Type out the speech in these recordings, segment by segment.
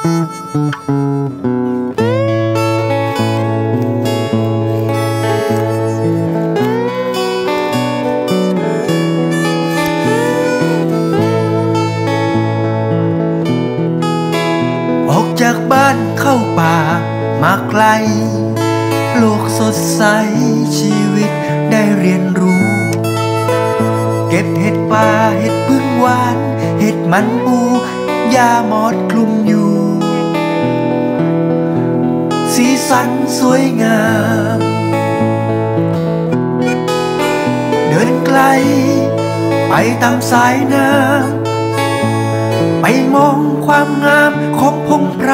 ออกจากบ้านเข้าป่ามาไกลโลกสดใสชีวิตได้เรียนรู้เก็บเห็ดป่าเห็ดพึ่งหวานเห็ดมันปูยาหมอดคลุมอยู่สีสันสวยงามเดินไกลไปตามสายน้ำไปมองความงามของพงไพร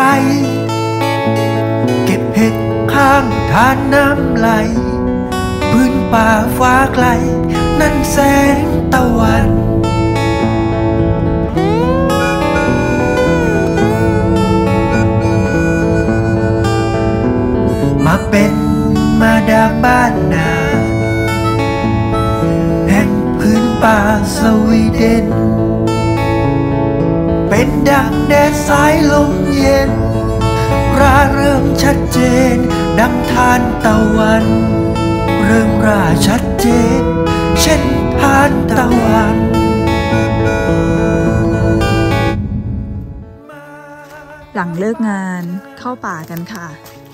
เก็บเห็ดข้างทานน้ำไหลพื้นป่าฟ้าไกลนั่นแสงตะวันมาเป็นมาดามบ้านนาแห่งพื้นป่าสวีเดนเป็นดังแดดสายลมเย็นร่าเริงชัดเจนดังทานตะวันเริ่มร่าชัดเจนเช่นทานตะวันหลังเลิกงานเข้าป่ากันค่ะ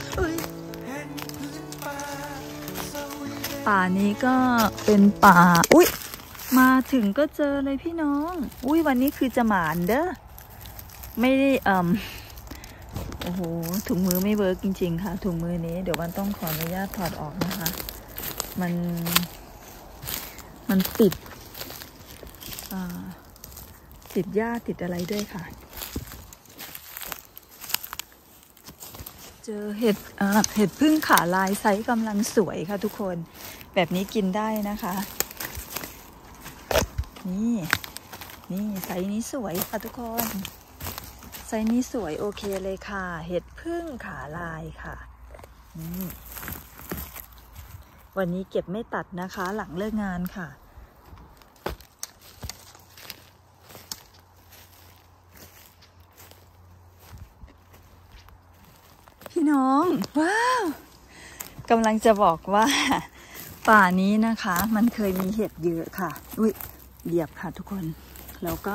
ป่านี้ก็เป็นป่าอุ๊ยมาถึงก็เจอเลยพี่น้องอุ๊ยวันนี้คือจะหมานเด้อไม่ได้โอ้โหถุงมือไม่เวิร์กจริงๆค่ะถุงมือนี้เดี๋ยววันต้องขออนุญาตถอดออกนะคะมันติดหญ้าติดอะไรด้วยค่ะเจอเห็ดพึ่งขาลายไซส์กำลังสวยค่ะทุกคนแบบนี้กินได้นะคะนี่ไซส์นี้สวยค่ะทุกคนไซส์นี้สวยโอเคเลยค่ะเห็ดพึ่งขาลายค่ะวันนี้เก็บไม่ตัดนะคะหลังเลิกงานค่ะพี่น้องว้าวกำลังจะบอกว่าป่านี้นะคะมันเคยมีเห็ดเยอะค่ะอุ้ยเหยียบค่ะทุกคนแล้วก็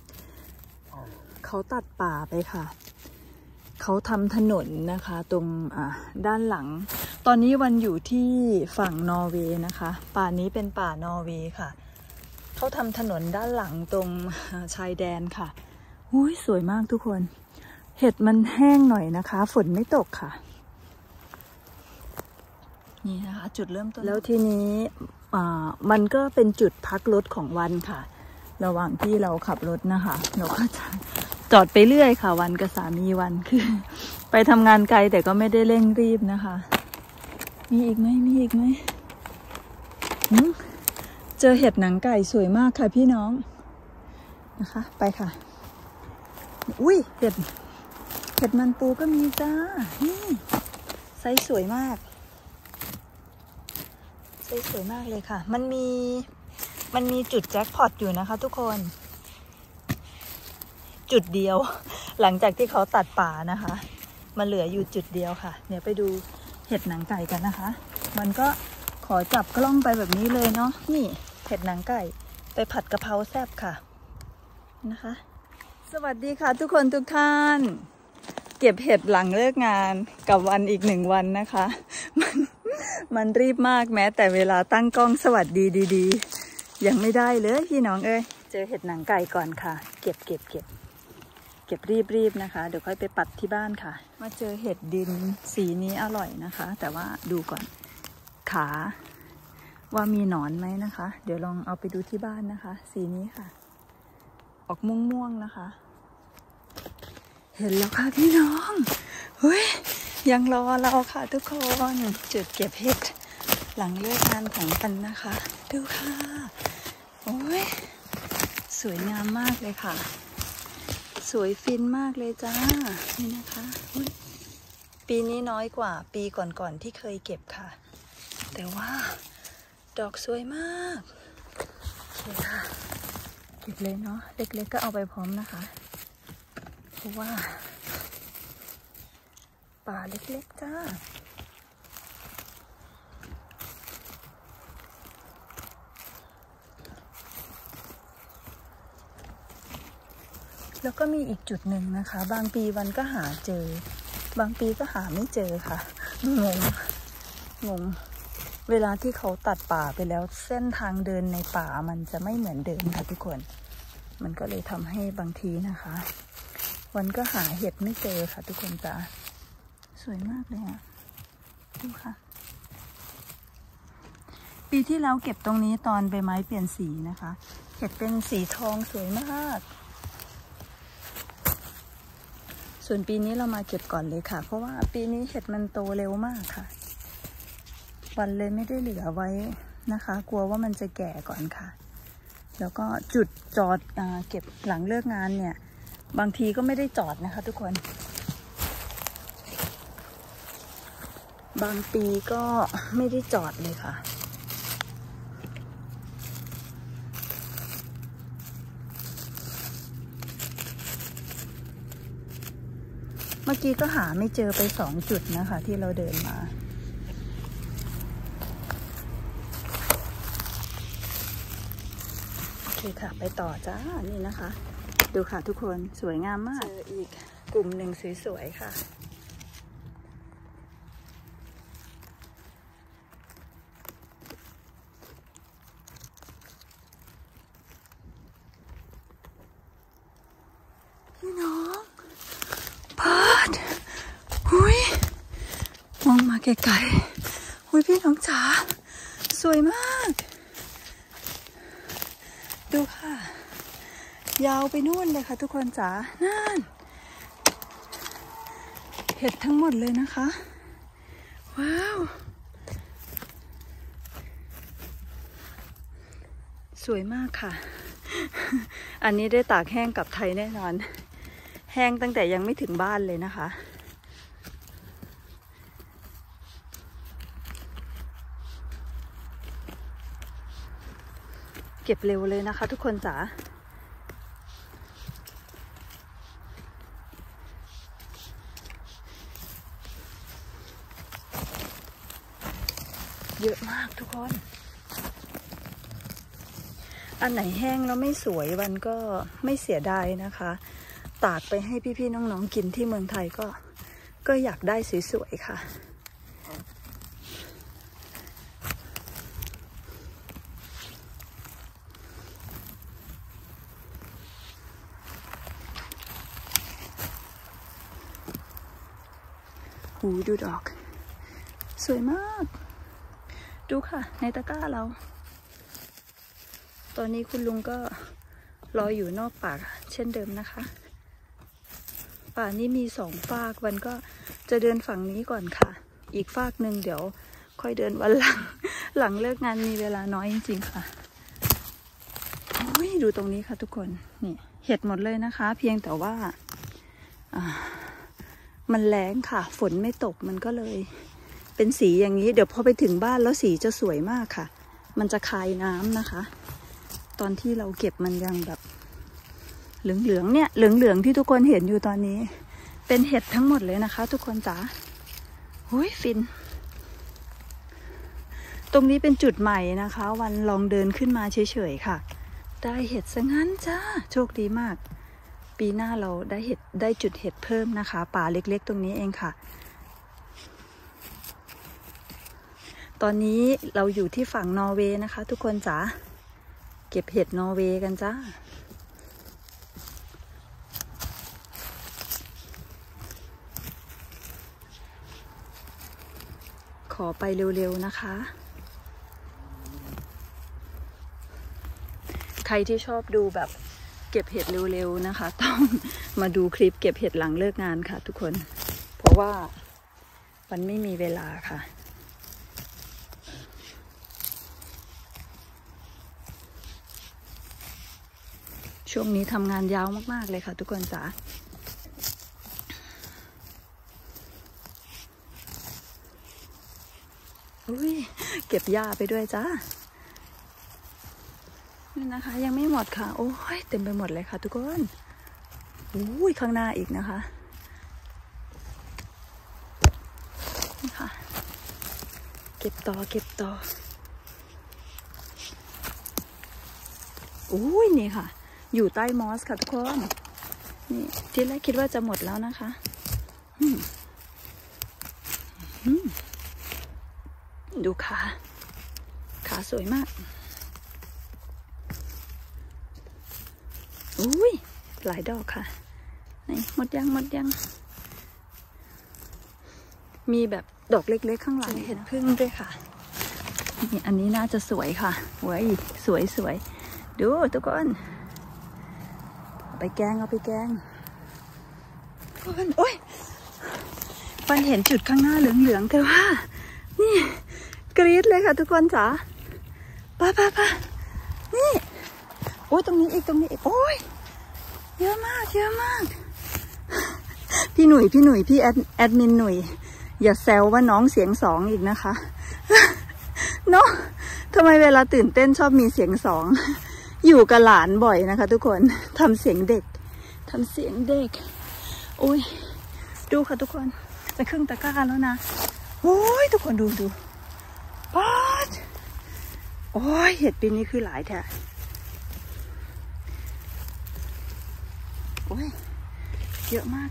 เขาตัดป่าไปค่ะเขาทำถนนนะคะตรงด้านหลังตอนนี้วันอยู่ที่ฝั่งนอร์เวย์นะคะป่านี้เป็นป่านอร์เวย์ค่ะเขาทำถนนด้านหลังตรงชายแดนค่ะอุ้ยสวยมากทุกคนเห็ดมันแห้งหน่อยนะคะฝนไม่ตกค่ะนี่นะคะจุดเริ่มต้นแล้วทีนี้มันก็เป็นจุดพักรถของวันค่ะระหว่างที่เราขับรถนะคะเราก็จะจอดไปเรื่อยค่ะวันกับสามีวันคือไปทำงานไกลแต่ก็ไม่ได้เร่งรีบนะคะมีอีกไหมเจอเห็ดหนังไก่สวยมากค่ะพี่น้องนะคะไปค่ะอุ้ยเห็ดมันปูก็มีจ้านี่ไซส์สวยมากเลยค่ะมันมีจุดแจ็คพอตอยู่นะคะทุกคนจุดเดียวหลังจากที่เขาตัดป่านะคะมันเหลืออยู่จุดเดียวค่ะเดี๋ยวไปดูเห็ดหนังไก่กันนะคะมันก็ขอจับกล้องไปแบบนี้เลยเนาะนี่เห็ดหนังไก่ไปผัดกะเพราแซ่บค่ะนะคะสวัสดีค่ะทุกคนทุกท่านเก็บเห็ดหลังเลิกงานกับวันอีก1 วันนะคะมันรีบมากแม้แต่เวลาตั้งกล้องสวัสดีดีๆยังไม่ได้เลยพี่น้องเอ้ยเจอเห็ดหนังไก่ก่อนค่ะเก็บรีบนะคะเดี๋ยวค่อยไปปัดที่บ้านค่ะมาเจอเห็ดดินสีนี้อร่อยนะคะแต่ว่าดูก่อนขาว่ามีหนอนไหมนะคะเดี๋ยวลองเอาไปดูที่บ้านนะคะสีนี้ค่ะออกม่วงๆนะคะเห็นแล้วค่ะพี่น้องเฮ้ยยังรอเราค่ะทุกคนจุดเก็บเห็ดหลังเลิกงานของกันนะคะดูค่ะโอ้ยสวยงามมากเลยค่ะสวยฟินมากเลยจ้านี่นะคะปีนี้น้อยกว่าปีก่อนๆที่เคยเก็บค่ะแต่ว่าดอกสวยมากโอเคค่ะเก็บเลยเนาะเล็กๆก็เอาไปพร้อมนะคะเพราะว่าป่าเล็กๆจ้าแล้วก็มีอีกจุดหนึ่งนะคะบางปีวันก็หาเจอบางปีก็หาไม่เจอค่ะงงเวลาที่เขาตัดป่าไปแล้วเส้นทางเดินในป่ามันจะไม่เหมือนเดิมค่ะทุกคนมันก็เลยทำให้บางทีนะคะวันก็หาเห็ดไม่เจอค่ะทุกคนจ้าสวยมากเลยอ่ะดูค่ะปีที่แล้วเก็บตรงนี้ตอนใบไม้เปลี่ยนสีนะคะเห็ดเป็นสีทองสวยมากส่วนปีนี้เรามาเก็บก่อนเลยค่ะเพราะว่าปีนี้เห็ดมันโตเร็วมากค่ะวันเลยไม่ได้เหลือไว้นะคะกลัวว่ามันจะแก่ก่อนค่ะแล้วก็จุดจอดเก็บหลังเลิกงานเนี่ยบางทีก็ไม่ได้จอดนะคะทุกคนบางปีก็ไม่ได้จอดเลยค่ะเมื่อกี้ก็หาไม่เจอไป2 จุดนะคะที่เราเดินมาโอเคค่ะไปต่อจ้านี่นะคะดูค่ะทุกคนสวยงามมากเจออีกกลุ่มหนึ่งสวยๆค่ะพี่น้องพาดหุยมองมาไกลๆหุยพี่น้องจ๋าสวยมากดูค่ะยาวไปนู่นเลยค่ะทุกคนจ๋านั่นเห็ดทั้งหมดเลยนะคะว้าวสวยมากค่ะอันนี้ได้ตากแห้งกลับไทยแน่นอนแห้งตั้งแต่ยังไม่ถึงบ้านเลยนะคะเก็บเร็วเลยนะคะทุกคนจ๋าเยอะมากทุกคนอันไหนแห้งแล้วไม่สวยวันก็ไม่เสียดายนะคะตากไปให้พี่ๆน้องๆกินที่เมืองไทยก็อยากได้สวยๆค่ะหูดูดอกสวยมากดูค่ะในตะกร้าเราตอนนี้คุณลุงก็รออยู่นอกป่าเช่นเดิมนะคะป่านี้มี2 ฝากวันก็จะเดินฝั่งนี้ก่อนค่ะอีกฝากหนึ่งเดี๋ยวค่อยเดินวันหลังเลิกงานมีเวลาน้อยจริงๆค่ะโอ้ยดูตรงนี้ค่ะทุกคนนี่เห็ดหมดเลยนะคะเพียงแต่ว่ามันแล้งค่ะฝนไม่ตกมันก็เลยเป็นสีอย่างนี้เดี๋ยวพอไปถึงบ้านแล้วสีจะสวยมากค่ะมันจะคายน้ำนะคะตอนที่เราเก็บมันยังแบบเหลืองๆเนี่ยเหลืองๆที่ทุกคนเห็นอยู่ตอนนี้เป็นเห็ดทั้งหมดเลยนะคะทุกคนจ๋าหุ้ยฟินตรงนี้เป็นจุดใหม่นะคะวันลองเดินขึ้นมาเฉยๆค่ะได้เห็ดซะงั้นจ้าโชคดีมากปีหน้าเราได้จุดเห็ดเพิ่มนะคะป่าเล็กๆตรงนี้เองค่ะตอนนี้เราอยู่ที่ฝั่งนอร์เวย์นะคะทุกคนจ๋าเก็บเห็ดนอร์เวย์กันจ้าขอไปเร็วๆนะคะใครที่ชอบดูแบบเก็บเห็ดเร็วๆนะคะต้องมาดูคลิปเก็บเห็ดหลังเลิกงานค่ะทุกคนเพราะว่ามันไม่มีเวลาค่ะช่วงนี้ทำงานยาวมากๆเลยค่ะทุกคนจ๋าอุ้ยเก็บหญ้าไปด้วยจ้านี่นะคะยังไม่หมดค่ะโอ้ยเต็มไปหมดเลยค่ะทุกคนอุ้ยข้างหน้าอีกนะคะนี่ค่ะเก็บต่ออุ้ยนี่ค่ะอยู่ใต้มอสค่ะทุกคนนี่ที่แรกคิดว่าจะหมดแล้วนะคะดูขาสวยมากอุ้ยหลายดอกค่ะนี่หมดยังมีแบบดอกเล็กๆข้างหลังเห็ดพึ่งด้วยค่ะนี่อันนี้น่าจะสวยค่ะเว้ยสวยดูทุกคนเอาไปแกงคนโอ้ยปันเห็นจุดข้างหน้าเหลืองๆแต่ว่านี่กรี๊ดเลยค่ะทุกคนจ๋าป้านี่โอ้ยตรงนี้อีกโอ้ยเยอะมากพี่หนุ่ยพี่แอดมินหนุ่ยอย่าแซวว่าน้องเสียงสองอีกนะคะเนาะทำไมเวลาตื่นเต้นชอบมีเสียงสองอยู่กับหลานบ่อยนะคะทุกคนทำเสียงเด็กโอ้ยดูค่ะทุกคนจะครึ่งตะกร้าแล้วนะโอ้ยทุกคนดูป๊าดโอ้ยเห็ดปีนี้คือหลายแท้โอ้ยเยอะมาก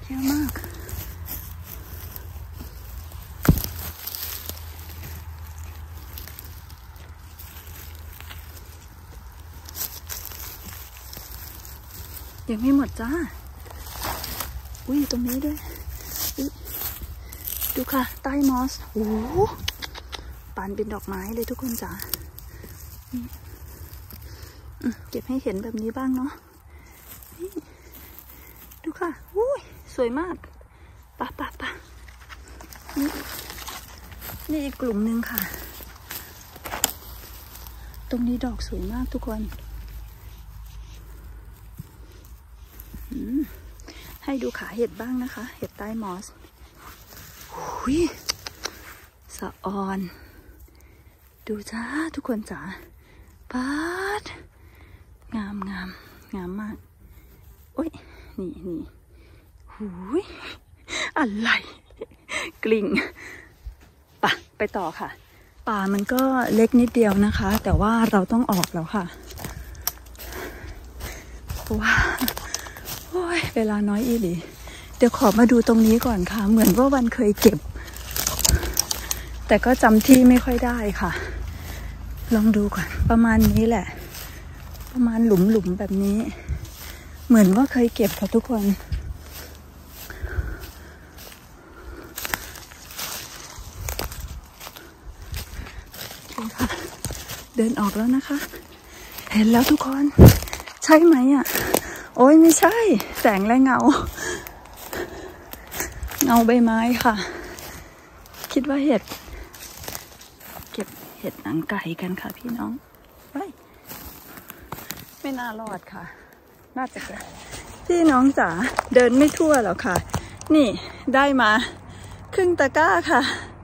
ยังไม่หมดจ้าอุ้ยตรงนี้ด้วยดูค่ะใต้มอสโอ้ปานเป็นดอกไม้เลยทุกคนจ้าเก็บให้เห็นแบบนี้บ้างเนาะดูค่ะอุ้ยสวยมากปะนี่อีกกลุ่มหนึ่งค่ะตรงนี้ดอกสวยมากทุกคนให้ดูขาเห็ดบ้างนะคะเห็ดใต้มอสหุยสะออนดูจ้าทุกคนจ๋าป๊าดงามมากโอ้ยนี่หุยอะไรกลิ่งไปต่อค่ะป่ามันก็เล็กนิดเดียวนะคะแต่ว่าเราต้องออกแล้วค่ะว้าโอ้ยเวลาน้อยอีหลีเดี๋ยวขอมาดูตรงนี้ก่อนค่ะเหมือนว่าวันเคยเก็บแต่ก็จำที่ไม่ค่อยได้ค่ะลองดูก่อนประมาณนี้แหละประมาณหลุมแบบนี้เหมือนว่าเคยเก็บค่ะทุกคนค่ะเดินออกแล้วนะคะเห็นแล้วทุกคนใช่ไหมอ่ะโอ้ยไม่ใช่แสงและเงาใบไม้ค่ะคิดว่าเห็ดเก็บเห็ดหนังไก่กันค่ะพี่น้องไม่น่ารอดค่ะน่าจะแก่พี่น้องจ๋าเดินไม่ทั่วหรอกค่ะนี่ได้มาครึ่งตะกร้าค่ะ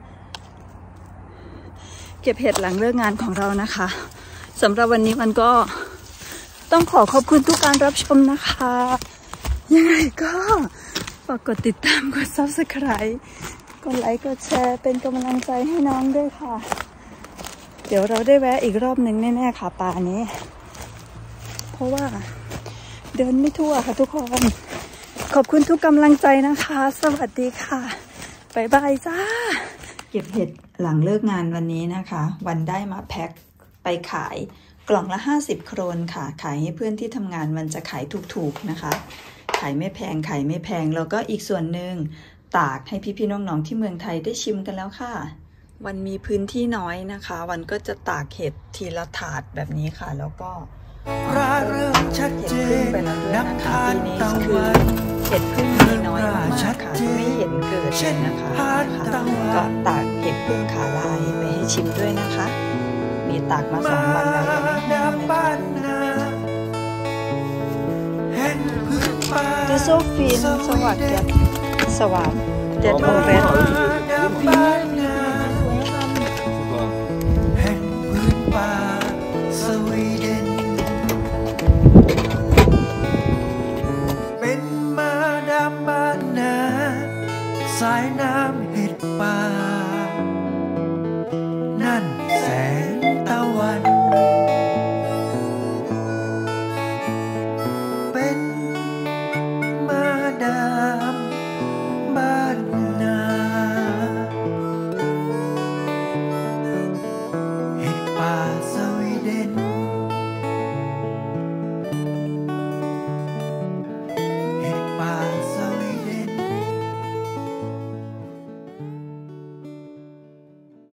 เก็บเห็ดหลังเลิกงานของเรานะคะสำหรับวันนี้มันก็ต้องขอบคุณทุกการรับชมนะคะยังไงก็ฝากกดติดตามกด Subscribe กดไลค์กดแชร์เป็นกำลังใจให้น้องด้วยค่ะเดี๋ยวเราได้แวะอีกรอบหนึ่งแน่ๆค่ะป่านี้เพราะว่าเดินไม่ทั่วค่ะทุกคนขอบคุณทุกกำลังใจนะคะสวัสดีค่ะบ๊ายบายจ้าเก็บเห็ดหลังเลิกงานวันนี้นะคะวันได้มาแพ็คไปขายกล่องละ50 โครนค่ะขายให้เพื่อนที่ทำงานมันจะขายถูกๆนะคะขายไม่แพงแล้วก็อีกส่วนหนึ่งตากให้พี่ๆน้องๆที่เมืองไทยได้ชิมกันแล้วค่ะวันมีพื้นที่น้อยนะคะวันก็จะตากเห็ดทีละถาดแบบนี้ค่ะแล้วก็เริ่มชัดเจนนับทานตะวันเห็ดพึ่งมีน้อยมากค่ะไม่เห็นเกิดเลยนะคะก็ตากเห็ดพึ่งขาลายไปให้ชิมด้วยนะคะมีตากมา2 วันแล้วยังไม่แห้งเลยค่ะดูโซฟีนสวัสดิ์สว่างเด็ดโอเรสสายน้ำเห็ดป่าาน